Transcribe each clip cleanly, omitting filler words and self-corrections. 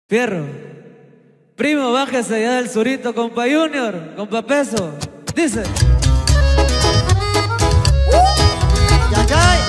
Fierro. Primo, bájese allá del surito, compa Junior, compa Peso. Dice. Yayay.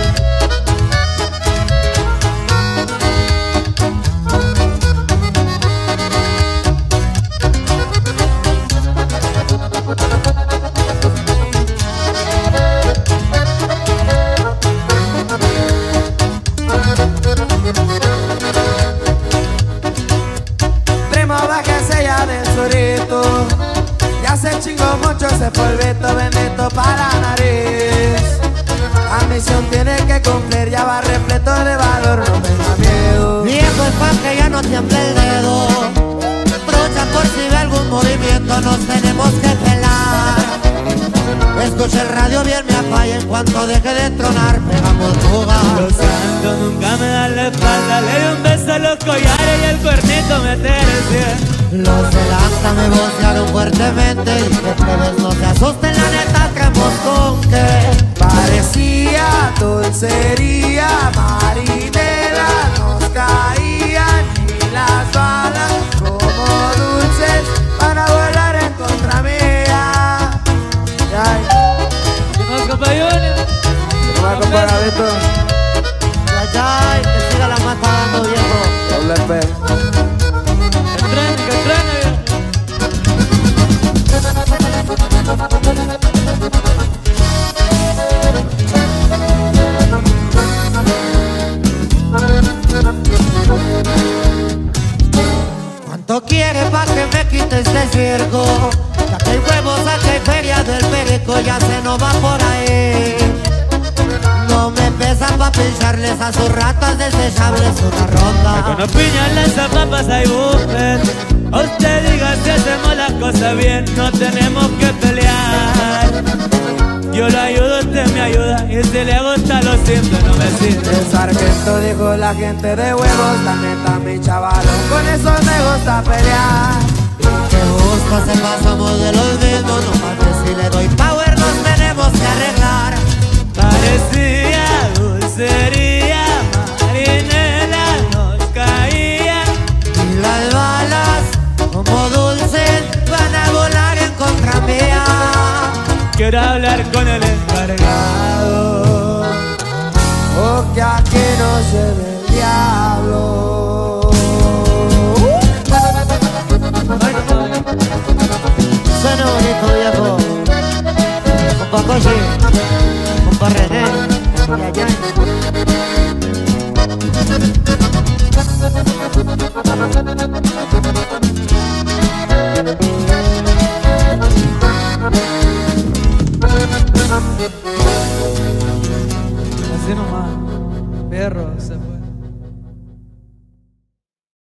Bájese ya del surito, ya se chingó mucho ese polvito bendito para la nariz. La misión tiene que cumplir, ya va repleto de valor, no tenga miedo. Viejo es pa' que ya no tiemble el dedo, trucha por si ve algún movimiento, nos tenemos que pelar. Escucha el radio bien, me apaga, en cuanto deje de tronar, pegamos fuga. Los santos nunca me dan la espalda, le doy un beso a los collares y el cuernito me tercia. Los del acta me vocearon fuertemente, dije plebes no se asusten, la neta creemos con que parecía dulcería, marinera, nos caían y las balas como dulces van a volar en contra mía. ¿Qué más, compa Junior? ¿Qué más, compa Gavito? Yayay, que siga la más pagando, viejo. Doble P. Que entrene, viejo. ¿Cuánto quiere pa' que me quite este circo? Ya que hay huevos, aquí hay feria del perico, ya se nos va por ahí. No me pesan pa' pincharles a sus ratas desechables una ronda. Con los piñales a papas hay buffet. A usted diga si hacemos las cosas bien, no tenemos que pelear. Yo lo ayudo, usted me ayuda, y si le gusta lo siento, no me sirve. El sargento dijo la gente de huevos, la neta mi chavalón, con eso me gusta pelear. Que justo se pasamos de los mismos, no mames si le doy power nos tenemos que arreglar. Parecía dulcería, marinera nos caía. Y las balas, como dulces, van a volar en contra mía. Quiero hablar con el encargado, O que aquí no se ve el diablo. Suena bonito, viejo. Compa Cochi, compa René, Yayay. así nomás, perro se fue.